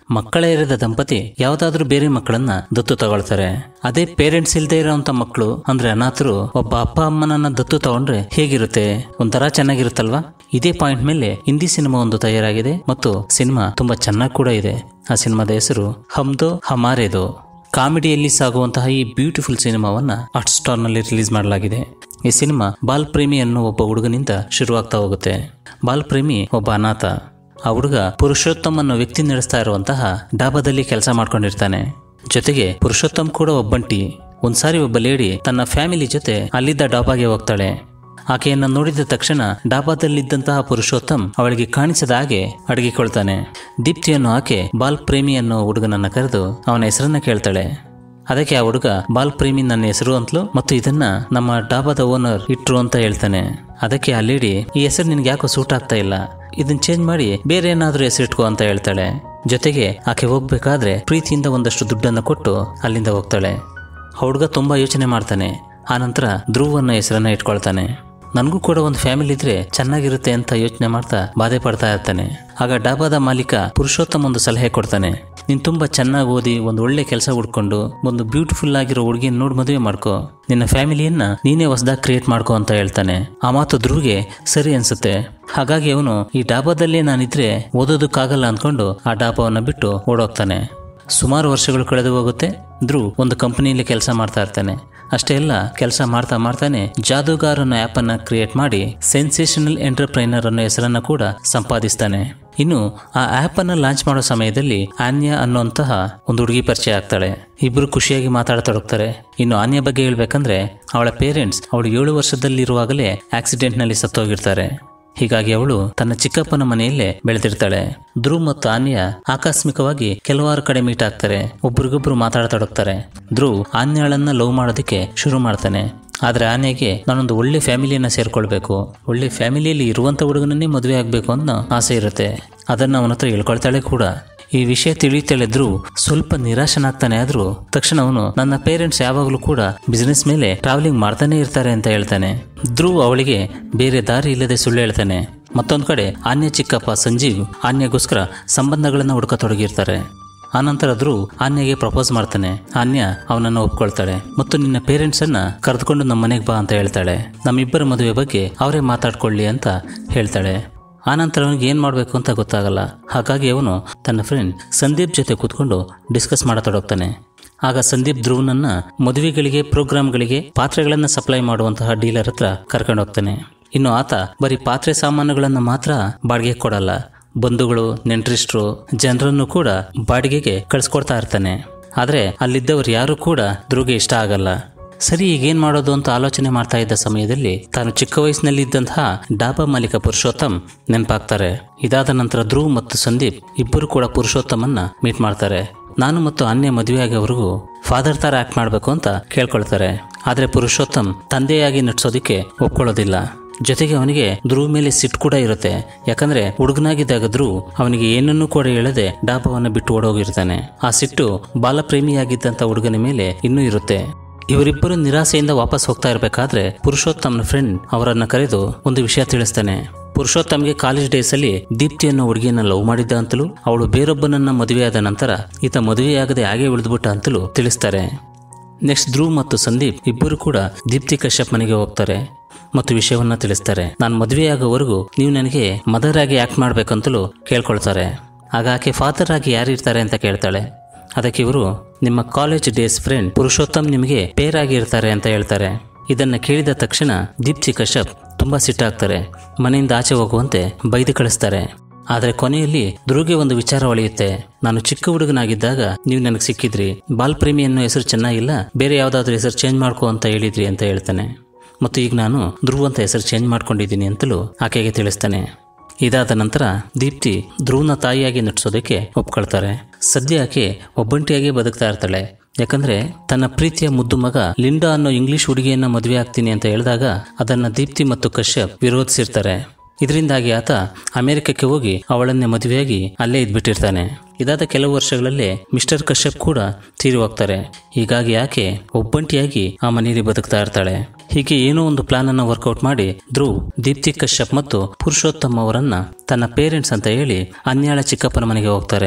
ಮಕ್ಕಳೇ ಇರದ ದಂಪತಿ ಯಾವ್ದಾದ್ರೂ ಬೇರೆ ಮಕ್ಕಳನ್ನ ದತ್ತು ತಗೊಳ್ತಾರೆ. ಅದೇ ಪೇರೆಂಟ್ಸ್ ಇಲ್ದೇ ಇರೋಂತ ಮಕ್ಕಳು ಅಂದ್ರೆ ಅನಾಥರು ಒಬ್ಬ ಅಪ್ಪ ಅಮ್ಮನನ್ನ ದತ್ತು ತಗೊಂಡ್ರೆ ಹೇಗಿರುತ್ತೆ? ಒಂಥರ ಚೆನ್ನಾಗಿರುತ್ತಲ್ವಾ? ಇದೇ ಪಾಯಿಂಟ್ ಮೇಲೆ ಹಿಂದಿ ಸಿನಿಮಾ ಒಂದು ತಯಾರಾಗಿದೆ ಮತ್ತು ಸಿನಿಮಾ ತುಂಬಾ ಚೆನ್ನಾಗಿ ಕೂಡ ಇದೆ. ಆ ಸಿನಿಮಾದ ಹೆಸರು ಹಮ್ ದೋ ಹಮಾರೆ ದೋ. ಕಾಮಿಡಿಯಲ್ಲಿ ಸಾಗುವಂತಹ ಈ ಬ್ಯೂಟಿಫುಲ್ ಸಿನಿಮಾವನ್ನ ಹಾಟ್ ಸ್ಟಾರ್ ನಲ್ಲಿ ರಿಲೀಸ್ ಮಾಡಲಾಗಿದೆ. ಈ ಸಿನಿಮಾ ಬಾಲ್ ಪ್ರೇಮಿ ಅನ್ನೋ ಒಬ್ಬ ಹುಡುಗನಿಂದ ಶುರುವಾಗ್ತಾ ಹೋಗುತ್ತೆ. ಬಾಲ್ ಪ್ರೇಮಿ ಒಬ್ಬ ಅನಾಥ. ಆ ಹುಡುಗ ಪುರುಷೋತ್ತಮ್ ಅನ್ನೋ ವ್ಯಕ್ತಿ ನಡೆಸ್ತಾ ಇರುವಂತಹ ಡಾಬಾದಲ್ಲಿ ಕೆಲಸ ಮಾಡ್ಕೊಂಡಿರ್ತಾನೆ. ಜೊತೆಗೆ ಪುರುಷೋತ್ತಮ್ ಕೂಡ ಒಬ್ಬಂಟಿ. ಒಂದ್ಸಾರಿ ಒಬ್ಬ ಲೇಡಿ ತನ್ನ ಫ್ಯಾಮಿಲಿ ಜೊತೆ ಅಲ್ಲಿದ್ದ ಡಾಬಾಗೆ ಹೋಗ್ತಾಳೆ. ಆಕೆಯನ್ನ ನೋಡಿದ ತಕ್ಷಣ ಡಾಬಾದಲ್ಲಿದ್ದಂತಹ ಪುರುಷೋತ್ತಮ್ ಅವಳಿಗೆ ಕಾಣಿಸದ ಹಾಗೆ ಅಡಗಿಕೊಳ್ತಾನೆ. ದೀಪ್ತಿ ಅನ್ನೋ ಆಕೆ ಬಾಲ್ ಪ್ರೇಮಿ ಅನ್ನೋ ಹುಡುಗನನ್ನ ಕರೆದು ಅವನ ಹೆಸರನ್ನ ಕೇಳ್ತಾಳೆ. ಅದಕ್ಕೆ ಆ ಹುಡುಗ ಬಾಲ್ ಪ್ರೇಮಿ ನನ್ನ ಹೆಸರು ಅಂತಲೂ ಮತ್ತು ಇದನ್ನ ನಮ್ಮ ಡಾಬಾದ ಓನರ್ ಇಟ್ರು ಅಂತ ಹೇಳ್ತಾನೆ. ಅದಕ್ಕೆ ಆ ಲೇಡಿ ಈ ಹೆಸರು ನಿನ್ಗೆ ಯಾಕೋ ಸೂಟ್ ಆಗ್ತಾ ಇಲ್ಲ, ಇದನ್ನ ಚೇಂಜ್ ಮಾಡಿ ಬೇರೆ ಏನಾದ್ರೂ ಹೆಸರಿಟ್ಕೋ ಅಂತ ಹೇಳ್ತಾಳೆ. ಜೊತೆಗೆ ಆಕೆ ಹೋಗ್ಬೇಕಾದ್ರೆ ಪ್ರೀತಿಯಿಂದ ಒಂದಷ್ಟು ದುಡ್ಡನ್ನು ಕೊಟ್ಟು ಅಲ್ಲಿಂದ ಹೋಗ್ತಾಳೆ. ಆ ಹುಡುಗ ತುಂಬಾ ಯೋಚನೆ ಮಾಡ್ತಾನೆ. ಆನಂತರ ಧ್ರುವ್ ಅನ್ನೋ ಹೆಸರನ್ನ ಇಟ್ಕೊಳ್ತಾನೆ. ನನಗೂ ಕೂಡ ಒಂದು ಫ್ಯಾಮಿಲಿ ಇದ್ರೆ ಚೆನ್ನಾಗಿರುತ್ತೆ ಅಂತ ಯೋಚನೆ ಮಾಡ್ತಾ ಬಾಧೆ ಪಡ್ತಾ ಇರ್ತಾನೆ. ಆಗ ಡಾಬಾದ ಮಾಲೀಕ ಪುರುಷೋತ್ತಮ್ ಒಂದು ಸಲಹೆ ಕೊಡ್ತಾನೆ. ನೀನ್ ತುಂಬಾ ಚೆನ್ನಾಗಿ ಓದಿ ಒಂದು ಒಳ್ಳೆ ಕೆಲಸ ಹುಡ್ಕೊಂಡು ಒಂದು ಬ್ಯೂಟಿಫುಲ್ ಆಗಿರೋ ಹುಡುಗಿನ ನೋಡಿ ಮದುವೆ ಮಾಡ್ಕೋ, ನಿನ್ನ ಫ್ಯಾಮಿಲಿಯನ್ನ ನೀನೇ ಹೊಸದಾಗಿ ಕ್ರಿಯೇಟ್ ಮಾಡ್ಕೋ ಅಂತ ಹೇಳ್ತಾನೆ. ಆ ಮಾತು ಧ್ರುವ್ಗೆ ಸರಿ ಅನ್ಸುತ್ತೆ. ಹಾಗಾಗಿ ಅವನು ಈ ಡಾಬಾದಲ್ಲೇ ನಾನಿದ್ರೆ ಓದೋದಕ್ಕಾಗಲ್ಲ ಅಂದ್ಕೊಂಡು ಆ ಡಾಬಾವನ್ನ ಬಿಟ್ಟು ಓಡೋಗ್ತಾನೆ. ಸುಮಾರು ವರ್ಷಗಳು ಕಳೆದು ಹೋಗುತ್ತೆ. ಧ್ರುವ್ ಒಂದು ಕಂಪನಿಯಲ್ಲಿ ಕೆಲಸ ಮಾಡ್ತಾ ಇರ್ತಾನೆ. ಅಷ್ಟೇ ಎಲ್ಲ ಕೆಲಸ ಮಾಡ್ತಾನೆ ಜಾದೂಗಾರ್ ಅನ್ನೋ ಆ್ಯಪ್ ಅನ್ನ ಕ್ರಿಯೇಟ್ ಮಾಡಿ ಸೆನ್ಸೇಷನಲ್ ಎಂಟರ್ಪ್ರೈನರ್ ಅನ್ನೋ ಹೆಸರನ್ನ ಕೂಡ ಸಂಪಾದಿಸ್ತಾನೆ. ಇನ್ನು ಆ ಆ್ಯಪ್ ಅನ್ನ ಲಾಂಚ್ ಮಾಡೋ ಸಮಯದಲ್ಲಿ ಆನ್ಯಾ ಅನ್ನೋಂತಹ ಒಂದು ಹುಡುಗಿ ಪರಿಚಯ ಆಗ್ತಾಳೆ. ಇಬ್ರು ಖುಷಿಯಾಗಿ ಮಾತಾಡ್ತೊಡಗ್ತಾರೆ. ಇನ್ನು ಆನ್ಯಾ ಬಗ್ಗೆ ಹೇಳ್ಬೇಕಂದ್ರೆ ಅವಳ ಪೇರೆಂಟ್ಸ್ ಅವಳು 7 ವರ್ಷದಲ್ಲಿರುವಾಗಲೇ ಆಕ್ಸಿಡೆಂಟ್ ನಲ್ಲಿ ಸತ್ತೋಗಿರ್ತಾರೆ. ಹೀಗಾಗಿ ಅವಳು ತನ್ನ ಚಿಕ್ಕಪ್ಪನ ಮನೆಯಲ್ಲೇ ಬೆಳೆದಿರ್ತಾಳೆ. ಧ್ರುವ್ ಮತ್ತು ಆನ್ಯಾ ಆಕಸ್ಮಿಕವಾಗಿ ಕೆಲವಾರು ಕಡೆ ಮೀಟ್ ಆಗ್ತಾರೆ. ಒಬ್ರಿಗೊಬ್ರು ಮಾತಾಡತೊಡಗ್ತಾರೆ. ಧ್ರುವ್ ಆನ್ಯಾಳನ್ನ ಲವ್ ಮಾಡೋದಕ್ಕೆ ಶುರು ಮಾಡ್ತಾನೆ. ಆದ್ರೆ ಆನ್ಯಾಗೆ ನಾನೊಂದು ಒಳ್ಳೆ ಫ್ಯಾಮಿಲಿಯನ್ನ ಸೇರ್ಕೊಳ್ಬೇಕು, ಒಳ್ಳೆ ಫ್ಯಾಮಿಲಿಯಲ್ಲಿ ಇರುವಂತ ಹುಡುಗನನ್ನೇ ಮದುವೆ ಆಗ್ಬೇಕು ಅನ್ನೋ ಆಸೆ ಇರುತ್ತೆ. ಅದನ್ನ ಅವನ ಹತ್ರ ಹೇಳ್ಕೊಳ್ತಾಳೆ ಕೂಡ. ಈ ವಿಷಯ ತಿಳಿಯುತ್ತಲೇ ಧ್ರುವ್ ಸ್ವಲ್ಪ ನಿರಾಶನಾಗ್ತಾನೆ. ಆದ್ರೂ ತಕ್ಷಣ ಅವನು ನನ್ನ ಪೇರೆಂಟ್ಸ್ ಯಾವಾಗಲೂ ಕೂಡ ಬಿಸ್ನೆಸ್ ಮೇಲೆ ಟ್ರಾವೆಲಿಂಗ್ ಮಾಡ್ತಾನೆ ಇರ್ತಾರೆ ಅಂತ ಹೇಳ್ತಾನೆ. ಧ್ರುವ್ ಅವಳಿಗೆ ಬೇರೆ ದಾರಿ ಇಲ್ಲದೆ ಸುಳ್ಳು ಹೇಳ್ತಾನೆ. ಮತ್ತೊಂದು ಕಡೆ ಆನ್ಯಾ ಚಿಕ್ಕಪ್ಪ ಸಂಜೀವ್ ಆನ್ಯಾಗೋಸ್ಕರ ಸಂಬಂಧಗಳನ್ನ ಹುಡುಕತೊಡಗಿರ್ತಾರೆ. ಆನಂತರ ಧ್ರುವ್ ಆನ್ಯಾಗೆ ಪ್ರಪೋಸ್ ಮಾಡ್ತಾನೆ. ಆನ್ಯಾ ಅವನನ್ನ ಒಪ್ಕೊಳ್ತಾಳೆ ಮತ್ತು ನಿನ್ನ ಪೇರೆಂಟ್ಸ್ ಅನ್ನ ಕರೆದುಕೊಂಡು ನಮ್ಮ ಮನೆಗೆ ಬಾ ಅಂತ ಹೇಳ್ತಾಳೆ. ನಮ್ಮಿಬ್ಬರ ಮದುವೆ ಬಗ್ಗೆ ಅವರೇ ಮಾತಾಡ್ಕೊಳ್ಳಿ ಅಂತ ಹೇಳ್ತಾಳೆ. ಆನಂತರ ಅವನಿಗೆ ಏನ್ ಮಾಡ್ಬೇಕು ಅಂತ ಗೊತ್ತಾಗಲ್ಲ. ಹಾಗಾಗಿ ಅವನು ತನ್ನ ಫ್ರೆಂಡ್ ಸಂದೀಪ್ ಜೊತೆ ಕೂತ್ಕೊಂಡು ಡಿಸ್ಕಸ್ ಮಾಡತೊಡಗ್ತಾನೆ. ಆಗ ಸಂದೀಪ್ ಧ್ರುವ್ನನ್ನ ಮದುವೆಗಳಿಗೆ ಪ್ರೋಗ್ರಾಮ್ಗಳಿಗೆ ಪಾತ್ರೆಗಳನ್ನ ಸಪ್ಲೈ ಮಾಡುವಂತಹ ಡೀಲರ್ ಹತ್ರ ಕರ್ಕೊಂಡು ಹೋಗ್ತಾನೆ. ಇನ್ನು ಆತ ಬರೀ ಪಾತ್ರೆ ಸಾಮಾನುಗಳನ್ನ ಮಾತ್ರ ಬಾಡಿಗೆ ಕೊಡಲ್ಲ, ಬಂಧುಗಳು ನೆಂಟರಿಸ್ಟ್ರು ಜನರನ್ನು ಕೂಡ ಬಾಡಿಗೆಗೆ ಕಳ್ಸಿಕೊಡ್ತಾ ಇರ್ತಾನೆ. ಆದ್ರೆ ಅಲ್ಲಿದ್ದವರು ಯಾರು ಕೂಡ ಧ್ರುವ್ಗೆ ಇಷ್ಟ ಆಗಲ್ಲ. ಸರಿ, ಈಗೇನ್ ಮಾಡೋದು ಅಂತ ಆಲೋಚನೆ ಮಾಡ್ತಾ ಇದ್ದ ಸಮಯದಲ್ಲಿ ತಾನು ಚಿಕ್ಕ ವಯಸ್ಸಿನಲ್ಲಿ ಇದ್ದಂತಹ ಡಾಬಾ ಮಾಲೀಕ ಪುರುಷೋತ್ತಮ್ ನೆನಪಾಗ್ತಾರೆ. ಇದಾದ ನಂತರ ಧ್ರುವ್ ಮತ್ತು ಸಂದೀಪ್ ಇಬ್ಬರು ಕೂಡ ಪುರುಷೋತ್ತಮನ್ನ ಮೀಟ್ ಮಾಡ್ತಾರೆ. ನಾನು ಮತ್ತು ಆನ್ಯಾ ಮದುವೆ ಆಗೋವರೆಗೂ ಫಾದರ್ ತರ ಆಕ್ಟ್ ಮಾಡ್ಬೇಕು ಅಂತ ಕೇಳ್ಕೊಳ್ತಾರೆ. ಆದ್ರೆ ಪುರುಷೋತ್ತಮ್ ತಂದೆಯಾಗಿ ನಟಿಸೋದಿಕ್ಕೆ ಒಪ್ಕೊಳ್ಳೋದಿಲ್ಲ. ಜೊತೆಗೆ ಅವನಿಗೆ ಧ್ರುವ್ ಮೇಲೆ ಸಿಟ್ಟು ಕೂಡ ಇರುತ್ತೆ. ಯಾಕಂದ್ರೆ ಹುಡುಗನಾಗಿದ್ದಾಗ ಧ್ರುವ್ ಅವನಿಗೆ ಏನನ್ನೂ ಕೂಡ ಹೇಳದೆ ಡಾಬಾವನ್ನ ಬಿಟ್ಟು ಓಡೋಗಿರ್ತಾನೆ. ಆ ಸಿಟ್ಟು ಬಾಲಪ್ರೇಮಿಯಾಗಿದ್ದಂತ ಹುಡುಗನ ಮೇಲೆ ಇನ್ನೂ ಇರುತ್ತೆ. ಇವರಿಬ್ಬರು ನಿರಾಸೆಯಿಂದ ವಾಪಸ್ ಹೋಗ್ತಾ ಇರಬೇಕಾದ್ರೆ ಪುರುಷೋತ್ತಮ್ನ ಫ್ರೆಂಡ್ ಅವರನ್ನ ಕರೆದು ಒಂದು ವಿಷಯ ತಿಳಿಸ್ತಾನೆ. ಪುರುಷೋತ್ತಮ್ಗೆ ಕಾಲೇಜ್ ಡೇಸ್ ಅಲ್ಲಿ ದೀಪ್ತಿ ಅನ್ನೋ ಹುಡುಗಿಯನ್ನ ಲವ್ ಮಾಡಿದ್ದ ಅಂತಲೂ ಅವಳು ಬೇರೊಬ್ಬನನ್ನ ಮದುವೆಯಾದ ನಂತರ ಈತ ಮದುವೆಯಾಗದೆ ಹಾಗೆ ಉಳಿದ್ಬಿಟ್ಟ ಅಂತಲೂ ತಿಳಿಸ್ತಾರೆ. ನೆಕ್ಸ್ಟ್ ಧ್ರುವ್ ಮತ್ತು ಸಂದೀಪ್ ಇಬ್ಬರು ಕೂಡ ದೀಪ್ತಿ ಕಶ್ಯಪ್ ಮನೆಗೆ ಹೋಗ್ತಾರೆ ಮತ್ತು ವಿಷಯವನ್ನ ತಿಳಿಸ್ತಾರೆ. ನಾನು ಮದುವೆಯಾಗೋವರೆಗೂ ನೀವು ನನಗೆ ಮದರ್ ಆಗಿ ಆಕ್ಟ್ ಮಾಡ್ಬೇಕಂತಲೂ ಕೇಳ್ಕೊಳ್ತಾರೆ. ಆಗ ಆಕೆ ಫಾದರ್ ಆಗಿ ಯಾರಿರ್ತಾರೆ ಅಂತ ಕೇಳ್ತಾಳೆ. ಅದಕ್ಕೆ ಇವರು ನಿಮ್ಮ ಕಾಲೇಜ್ ಡೇಸ್ ಫ್ರೆಂಡ್ ಪುರುಷೋತ್ತಮ್ ನಿಮಗೆ ಪೇರ್ ಆಗಿ ಇರ್ತಾರೆ ಅಂತ ಹೇಳ್ತಾರೆ. ಇದನ್ನ ಕೇಳಿದ ತಕ್ಷಣ ದೀಪ್ತಿ ಕಶ್ಯಪ್ ತುಂಬಾ ಸಿಟ್ಟಾಗ್ತಾರೆ. ಮನೆಯಿಂದ ಆಚೆ ಹೋಗುವಂತೆ ಬೈದು ಕಳಿಸ್ತಾರೆ. ಆದ್ರೆ ಕೊನೆಯಲ್ಲಿ ಧ್ರುವ್ಗೆ ಒಂದು ವಿಚಾರ ಹೊಳೆಯುತ್ತೆ. ನಾನು ಚಿಕ್ಕ ಹುಡುಗನಾಗಿದ್ದಾಗ ನೀವು ನನಗೆ ಸಿಕ್ಕಿದ್ರಿ, ಬಾಲ್ ಪ್ರೇಮಿ ಅನ್ನೋ ಹೆಸರು ಚೆನ್ನಾಗಿಲ್ಲ, ಬೇರೆ ಯಾವ್ದಾದ್ರು ಹೆಸರು ಚೇಂಜ್ ಮಾಡ್ಕೋ ಅಂತ ಹೇಳಿದ್ರಿ ಅಂತ ಹೇಳ್ತಾನೆ. ಮತ್ತು ಈಗ ನಾನು ಧ್ರುವ್ ಅಂತ ಹೆಸರು ಚೇಂಜ್ ಮಾಡ್ಕೊಂಡಿದ್ದೀನಿ ಅಂತಲೂ ಆಕೆಗೆ ತಿಳಿಸ್ತಾನೆ. ಇದಾದ ನಂತರ ದೀಪ್ತಿ ಧ್ರುವ್ನ ತಾಯಿಯಾಗಿ ನಟಿಸೋದಕ್ಕೆ ಒಪ್ಕೊಳ್ತಾರೆ. ಸದ್ಯ ಆಕೆ ಒಬ್ಬಂಟಿಯಾಗಿ ಬದುಕ್ತಾ ಇರ್ತಾಳೆ. ಯಾಕಂದ್ರೆ ತನ್ನ ಪ್ರೀತಿಯ ಮುದ್ದು ಮಗ ಲಿಂಡಾ ಅನ್ನೋ ಇಂಗ್ಲಿಷ್ ಹುಡುಗಿಯನ್ನ ಮದುವೆ ಆಗ್ತೀನಿ ಅಂತ ಹೇಳಿದಾಗ ಅದನ್ನ ದೀಪ್ತಿ ಮತ್ತು ಕಶ್ಯಪ್ ವಿರೋಧಿಸಿರ್ತಾರೆ. ಇದರಿಂದಾಗಿ ಆತ ಅಮೆರಿಕಕ್ಕೆ ಹೋಗಿ ಅವಳನ್ನೇ ಮದುವೆಯಾಗಿ ಅಲ್ಲೇ ಇದ್ಬಿಟ್ಟಿರ್ತಾನೆ. ಇದಾದ ಕೆಲವು ವರ್ಷಗಳಲ್ಲೇ ಮಿಸ್ಟರ್ ಕಶ್ಯಪ್ ಕೂಡ ತೀರಿ ಹೋಗ್ತಾರೆ. ಹೀಗಾಗಿ ಆಕೆ ಒಬ್ಬಂಟಿಯಾಗಿ ಆ ಮನೆಯಲ್ಲಿ ಬದುಕ್ತಾ ಇರ್ತಾಳೆ. ಹೀಗೆ ಏನೋ ಒಂದು ಪ್ಲಾನ್ ಅನ್ನ ವರ್ಕೌಟ್ ಮಾಡಿ ಧ್ರುವ್ ದೀಪ್ತಿ ಕಶ್ಯಪ್ ಮತ್ತು ಪುರುಷೋತ್ತಮ್ ಅವರನ್ನ ತನ್ನ ಪೇರೆಂಟ್ಸ್ ಅಂತ ಹೇಳಿ ಅನ್ಯಾಳ ಚಿಕ್ಕಪ್ಪನ ಮನೆಗೆ ಹೋಗ್ತಾರೆ.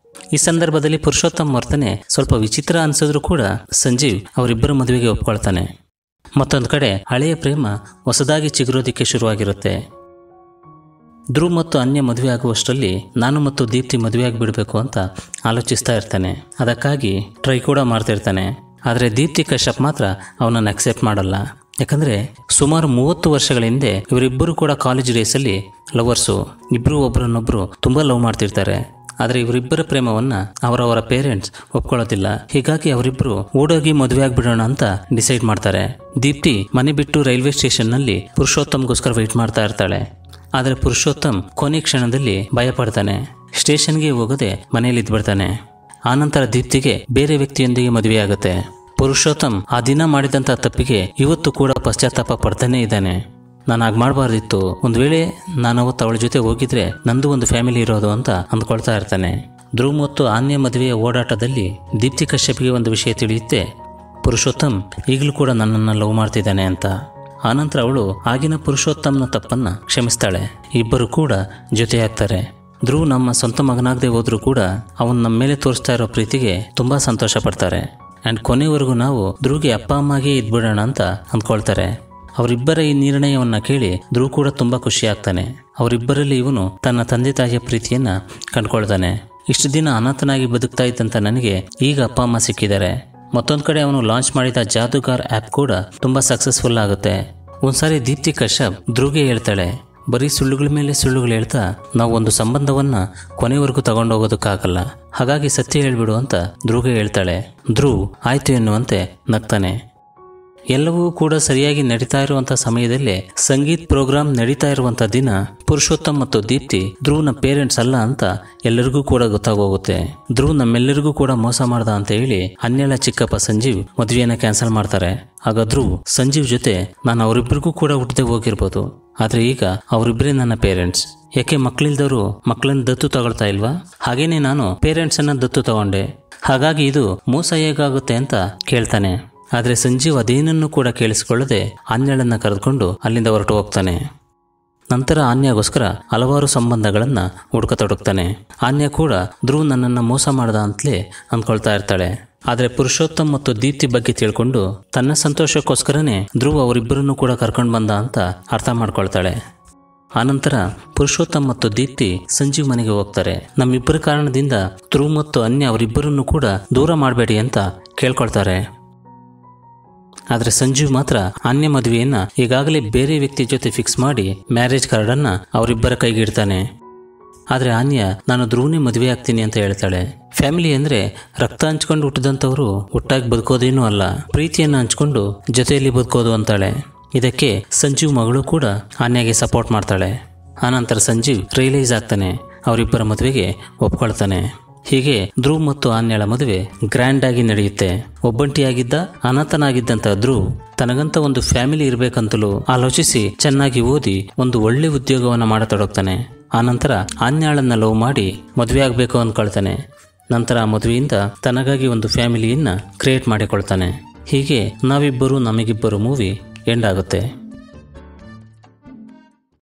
ಈ ಸಂದರ್ಭದಲ್ಲಿ ಪುರುಷೋತ್ತಮ್ ವರ್ತನೆ ಸ್ವಲ್ಪ ವಿಚಿತ್ರ ಅನ್ಸಿದ್ರು ಕೂಡ ಸಂಜೀವ್ ಅವರಿಬ್ಬರ ಮದುವೆಗೆ ಒಪ್ಕೊಳ್ತಾನೆ. ಮತ್ತೊಂದು ಕಡೆ ಹಳೆಯ ಪ್ರೇಮ ಹೊಸದಾಗಿ ಚಿಗುರೋದಿಕ್ಕೆ ಶುರುವಾಗಿರುತ್ತೆ. ಧ್ರುವ್ ಮತ್ತು ಅನ್ಯ ಮದುವೆ ಆಗುವಷ್ಟರಲ್ಲಿ ನಾನು ಮತ್ತು ದೀಪ್ತಿ ಮದುವೆ ಆಗಿಬಿಡಬೇಕು ಅಂತ ಆಲೋಚಿಸ್ತಾ ಇರ್ತಾನೆ. ಅದಕ್ಕಾಗಿ ಟ್ರೈ ಕೂಡ ಮಾಡ್ತಿರ್ತಾನೆ. ಆದರೆ ದೀಪ್ತಿ ಕಶ್ಯಪ್ ಮಾತ್ರ ಅವನನ್ನು ಅಕ್ಸೆಪ್ಟ್ ಮಾಡಲ್ಲ. ಯಾಕಂದರೆ ಸುಮಾರು 30 ವರ್ಷಗಳ ಹಿಂದೆ ಇವರಿಬ್ಬರು ಕೂಡ ಕಾಲೇಜ್ ಡೇಸಲ್ಲಿ ಲವರ್ಸು. ಇಬ್ಬರು ಒಬ್ಬರನ್ನೊಬ್ಬರು ತುಂಬ ಲವ್ ಮಾಡ್ತಿರ್ತಾರೆ. ಆದರೆ ಇವರಿಬ್ಬರ ಪ್ರೇಮವನ್ನು ಅವರವರ ಪೇರೆಂಟ್ಸ್ ಒಪ್ಕೊಳ್ಳೋದಿಲ್ಲ. ಹೀಗಾಗಿ ಅವರಿಬ್ಬರು ಓಡೋಗಿ ಮದುವೆ ಆಗ್ಬಿಡೋಣ ಅಂತ ಡಿಸೈಡ್ ಮಾಡ್ತಾರೆ. ದೀಪ್ತಿ ಮನೆ ಬಿಟ್ಟು ರೈಲ್ವೆ ಸ್ಟೇಷನ್ನಲ್ಲಿ ಪುರುಷೋತ್ತಮ್ಗೋಸ್ಕರ ವೆಯ್ಟ್ ಮಾಡ್ತಾ ಇರ್ತಾಳೆ. ಆದರೆ ಪುರುಷೋತ್ತಮ್ ಕೊನೆ ಕ್ಷಣದಲ್ಲಿ ಭಯ ಪಡ್ತಾನೆ. ಸ್ಟೇಷನ್ಗೆ ಹೋಗದೆ ಮನೆಯಲ್ಲಿ ಇದ್ಬಿಡ್ತಾನೆ. ಆನಂತರ ದೀಪ್ತಿಗೆ ಬೇರೆ ವ್ಯಕ್ತಿಯೊಂದಿಗೆ ಮದುವೆಯಾಗುತ್ತೆ. ಪುರುಷೋತ್ತಮ್ ಆ ದಿನ ಮಾಡಿದಂಥ ತಪ್ಪಿಗೆ ಇವತ್ತು ಕೂಡ ಪಶ್ಚಾತ್ತಾಪ ಪಡ್ತಾನೆ ಇದ್ದಾನೆ. ನಾನು ಹಾಗೆ ಮಾಡಬಾರ್ದಿತ್ತು, ಒಂದು ವೇಳೆ ನಾನು ಅವತ್ತು ಅವಳ ಜೊತೆ ಹೋಗಿದ್ರೆ ನಂದು ಒಂದು ಫ್ಯಾಮಿಲಿ ಇರೋದು ಅಂತ ಅಂದ್ಕೊಳ್ತಾ ಇರ್ತಾನೆ. ಧ್ರುವ್ ಮತ್ತು ಆನ್ಯ ಮದುವೆಯ ಓಡಾಟದಲ್ಲಿ ದೀಪ್ತಿ ಕಶ್ಯಪ್ಗೆ ಒಂದು ವಿಷಯ ತಿಳಿಯುತ್ತೆ, ಪುರುಷೋತ್ತಮ್ ಈಗಲೂ ಕೂಡ ನನ್ನನ್ನು ಲವ್ ಮಾಡ್ತಿದ್ದಾನೆ ಅಂತ. ಆನಂತರ ಅವಳು ಆಗಿನ ಪುರುಷೋತ್ತಮ್ನ ತಪ್ಪನ್ನು ಕ್ಷಮಿಸ್ತಾಳೆ. ಇಬ್ಬರು ಕೂಡ ಜೊತೆಯಾಗ್ತಾರೆ. ಧ್ರುವ್ ನಮ್ಮ ಸ್ವಂತ ಮಗನಾಗದೆ ಹೋದ್ರೂ ಕೂಡ ಅವನು ನಮ್ಮ ಮೇಲೆ ತೋರಿಸ್ತಾ ಇರೋ ಪ್ರೀತಿಗೆ ತುಂಬ ಸಂತೋಷ ಪಡ್ತಾರೆ. ಆ್ಯಂಡ್ ಕೊನೆವರೆಗೂ ನಾವು ಧ್ರುವ್ಗೆ ಅಪ್ಪ ಅಮ್ಮಾಗೆ ಇದ್ಬಿಡೋಣ ಅಂತ ಅಂದ್ಕೊಳ್ತಾರೆ. ಅವರಿಬ್ಬರ ಈ ನಿರ್ಣಯವನ್ನು ಕೇಳಿ ಧ್ರುವ್ ಕೂಡ ತುಂಬ ಖುಷಿ ಆಗ್ತಾನೆ. ಅವರಿಬ್ಬರಲ್ಲಿ ಇವನು ತನ್ನ ತಂದೆ ತಾಯಿಯ ಪ್ರೀತಿಯನ್ನು ಕಂಡುಕೊಳ್ತಾನೆ. ಇಷ್ಟು ದಿನ ಅನಾಥನಾಗಿ ಬದುಕ್ತಾ ಇದ್ದಂಥ ನನಗೆ ಈಗ ಅಪ್ಪ ಅಮ್ಮ ಸಿಕ್ಕಿದ್ದಾರೆ. ಮತ್ತೊಂದು ಕಡೆ ಅವನು ಲಾಂಚ್ ಮಾಡಿದ ಜಾದೂಗಾರ್ ಆ್ಯಪ್ ಕೂಡ ತುಂಬ ಸಕ್ಸಸ್ಫುಲ್ ಆಗುತ್ತೆ. ಒಂದ್ಸಾರಿ ದೀಪ್ತಿ ಕಶ್ಯಪ್ ಧ್ರುವ್ಗೆ ಹೇಳ್ತಾಳೆ, ಬರೀ ಸುಳ್ಳುಗಳ ಮೇಲೆ ಸುಳ್ಳುಗಳು ಹೇಳ್ತಾ ನಾವು ಒಂದು ಸಂಬಂಧವನ್ನು ಕೊನೆವರೆಗೂ ತಗೊಂಡೋಗೋದಕ್ಕಾಗಲ್ಲ, ಹಾಗಾಗಿ ಸತ್ಯ ಹೇಳ್ಬಿಡು ಅಂತ ಧ್ರುವ್ಗೆ ಹೇಳ್ತಾಳೆ. ಧ್ರುವ್ ಆಯ್ತು ಎನ್ನುವಂತೆ ನಗ್ತಾನೆ. ಎಲ್ಲವೂ ಕೂಡ ಸರಿಯಾಗಿ ನಡೀತಾ ಇರುವಂಥ ಸಮಯದಲ್ಲೇ ಸಂಗೀತ್ ಪ್ರೋಗ್ರಾಮ್ ನಡೀತಾ ಇರುವಂಥ ದಿನ ಪುರುಷೋತ್ತಮ್ ಮತ್ತು ದೀಪ್ತಿ ಧ್ರುವ್ನ ಪೇರೆಂಟ್ಸ್ ಅಲ್ಲ ಅಂತ ಎಲ್ಲರಿಗೂ ಕೂಡ ಗೊತ್ತಾಗೋಗುತ್ತೆ. ಧ್ರುವ್ ನಮ್ಮೆಲ್ಲರಿಗೂ ಕೂಡ ಮೋಸ ಮಾಡ್ದ ಅಂತ ಹೇಳಿ ಅನ್ಯಳ ಚಿಕ್ಕಪ್ಪ ಸಂಜೀವ್ ಮದುವೆಯನ್ನು ಕ್ಯಾನ್ಸಲ್ ಮಾಡ್ತಾರೆ. ಆಗ ಧ್ರುವ್ ಸಂಜೀವ್ ಜೊತೆ ನಾನು ಅವರಿಬ್ಬರಿಗೂ ಕೂಡ ಹುಟ್ಟದೆ ಹೋಗಿರ್ಬೋದು, ಆದರೆ ಈಗ ಅವರಿಬ್ಬರೇ ನನ್ನ ಪೇರೆಂಟ್ಸ್. ಯಾಕೆ ಮಕ್ಕಳಿಲ್ದವರು ಮಕ್ಕಳನ್ನ ದತ್ತು ತಗೊಳ್ತಾ ಇಲ್ವಾ? ಹಾಗೇನೆ ನಾನು ಪೇರೆಂಟ್ಸನ್ನು ದತ್ತು ತಗೊಂಡೆ, ಹಾಗಾಗಿ ಇದು ಮೋಸ ಹೇಗಾಗುತ್ತೆ ಅಂತ ಕೇಳ್ತಾನೆ. ಆದರೆ ಸಂಜೀವ್ ಅದೇನನ್ನು ಕೂಡ ಕೇಳಿಸಿಕೊಳ್ಳದೆ ಆನ್ಯಳನ್ನು ಕರೆದುಕೊಂಡು ಅಲ್ಲಿಂದ ಹೊರಟು ಹೋಗ್ತಾನೆ. ನಂತರ ಆನ್ಯಾಗೋಸ್ಕರ ಹಲವಾರು ಸಂಬಂಧಗಳನ್ನು ಹುಡುಕತೊಡಗ್ತಾನೆ. ಆನ್ಯ ಕೂಡ ಧ್ರುವ್ ನನ್ನನ್ನು ಮೋಸ ಮಾಡ್ದ ಅಂತಲೇ ಅಂದ್ಕೊಳ್ತಾ ಇರ್ತಾಳೆ. ಆದರೆ ಪುರುಷೋತ್ತಮ್ ಮತ್ತು ದೀಪ್ತಿ ಬಗ್ಗೆ ತಿಳ್ಕೊಂಡು ತನ್ನ ಸಂತೋಷಕ್ಕೋಸ್ಕರನೇ ಧ್ರುವ್ ಅವರಿಬ್ಬರನ್ನು ಕೂಡ ಕರ್ಕೊಂಡು ಬಂದ ಅಂತ ಅರ್ಥ ಮಾಡ್ಕೊಳ್ತಾಳೆ. ಆನಂತರ ಪುರುಷೋತ್ತಮ್ ಮತ್ತು ದೀಪ್ತಿ ಸಂಜೀವ್ ಮನೆಗೆ ಹೋಗ್ತಾರೆ. ನಮ್ಮಿಬ್ಬರ ಕಾರಣದಿಂದ ಧ್ರುವ್ ಮತ್ತು ಅನ್ಯ ಅವರಿಬ್ಬರನ್ನು ಕೂಡ ದೂರ ಮಾಡಬೇಡಿ ಅಂತ ಕೇಳ್ಕೊಳ್ತಾರೆ. ಆದರೆ ಸಂಜೀವ್ ಮಾತ್ರ ಅನ್ಯ ಮದುವೆಯನ್ನ ಈಗಾಗಲೇ ಬೇರೆ ವ್ಯಕ್ತಿ ಜೊತೆ ಫಿಕ್ಸ್ ಮಾಡಿ ಮ್ಯಾರೇಜ್ ಕಾರ್ಡನ್ನು ಅವರಿಬ್ಬರ ಕೈಗೆ ಇಡ್ತಾನೆ. ಆದರೆ ಆನ್ಯ ನಾನು ಧ್ರುವ್ನೇ ಮದುವೆ ಆಗ್ತೀನಿ ಅಂತ ಹೇಳ್ತಾಳೆ. ಫ್ಯಾಮಿಲಿ ಅಂದರೆ ರಕ್ತ ಹಂಚ್ಕೊಂಡು ಹುಟ್ಟಿದಂಥವ್ರು ಒಟ್ಟಾಗಿ ಬದುಕೋದೇನೂ ಅಲ್ಲ, ಪ್ರೀತಿಯನ್ನು ಹಂಚ್ಕೊಂಡು ಜೊತೆಯಲ್ಲಿ ಬದುಕೋದು ಅಂತಾಳೆ. ಇದಕ್ಕೆ ಸಂಜೀವ್ ಮಗಳು ಕೂಡ ಆನ್ಯಾಗೆ ಸಪೋರ್ಟ್ ಮಾಡ್ತಾಳೆ. ಆನಂತರ ಸಂಜೀವ್ ರಿಯಲೈಸ್ ಆಗ್ತಾನೆ, ಅವರಿಬ್ಬರ ಮದುವೆಗೆ ಒಪ್ಕೊಳ್ತಾನೆ. ಹೀಗೆ ಧ್ರುವ್ ಮತ್ತು ಆನ್ಯಳ ಮದುವೆ ಗ್ರ್ಯಾಂಡ್ ಆಗಿ ನಡೆಯುತ್ತೆ. ಒಬ್ಬಂಟಿಯಾಗಿದ್ದ ಅನಾಥನಾಗಿದ್ದಂಥ ಧ್ರುವ್ ತನಗಂತ ಒಂದು ಫ್ಯಾಮಿಲಿ ಇರಬೇಕಂತಲೂ ಆಲೋಚಿಸಿ ಚೆನ್ನಾಗಿ ಓದಿ ಒಂದು ಒಳ್ಳೆ ಉದ್ಯೋಗವನ್ನು ಮಾಡತೊಡಗ್ತಾನೆ. ಆನಂತರ ಆನ್ಯಾಳನ್ನ ಲವ್ ಮಾಡಿ ಮದುವೆ ಆಗಬೇಕು ಅಂದ್ಕೊಳ್ತಾನೆ. ನಂತರ ಆ ಮದುವೆಯಿಂದ ತನಗಾಗಿ ಒಂದು ಫ್ಯಾಮಿಲಿಯನ್ನ ಕ್ರಿಯೇಟ್ ಮಾಡಿಕೊಳ್ತಾನೆ. ಹೀಗೆ ನಾವಿಬ್ಬರು ನಮಗಿಬ್ಬರು ಮೂವಿ ಎಂಡ್ ಆಗುತ್ತೆ.